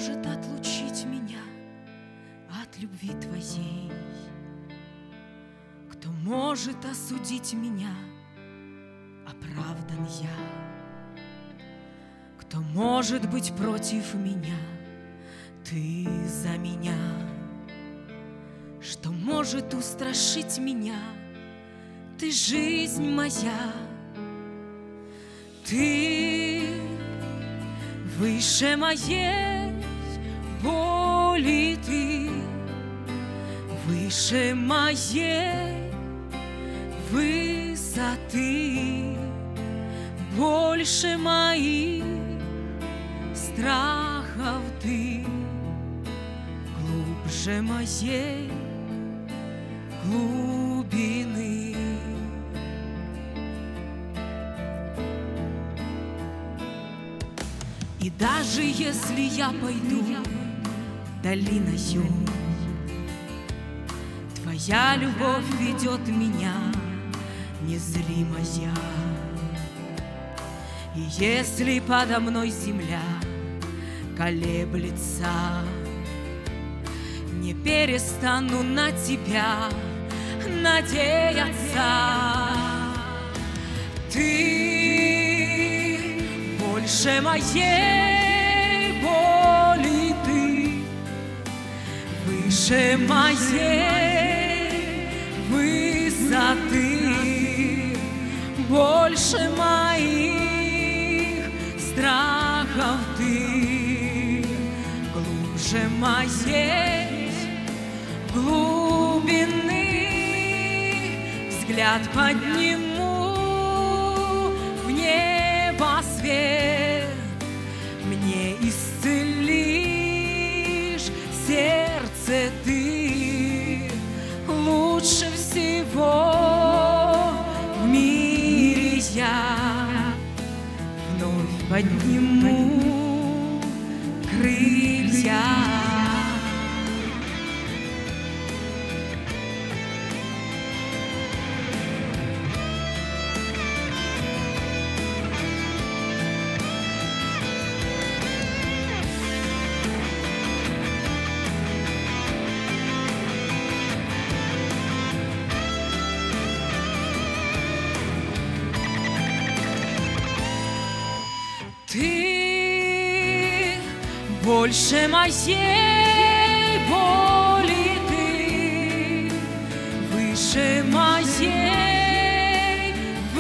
может отлучить меня от любви Твоей? Кто может осудить меня? Оправдан я. Кто может быть против меня? Ты за меня. Что может устрашить меня? Ты жизнь моя. Ты выше моей боли, Ты выше моей высоты, больше моих страхов Ты, глубже моей глубины. И даже если я пойду долиною, Твоя любовь ведет меня незримая. И если подо мной земля колеблется, не перестану на Тебя надеяться. Ты больше моей боли, Ты выше моей высоты, больше моих страхов Ты, глубже моей глубины. Взгляд подниму в небо свет, мне исцелишь сердце Ты, лучше всего в мире я вновь подниму крылья. Ты больше моей боли, Ты выше моей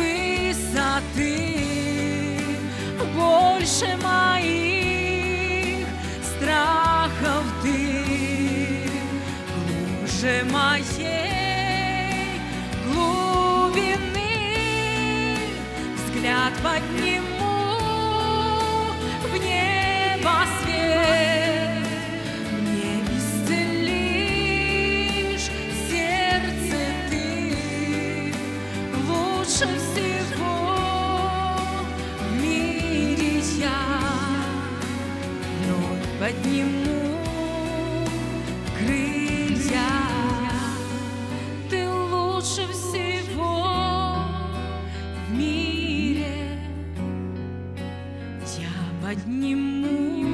высоты, больше моих страхов Ты, глубже моей глубины. Взгляд подниму в небо свет, мне исцелишь сердце Ты, лучше всего в мире я вновь подниму крылья. Ты лучше всего в мире, я подниму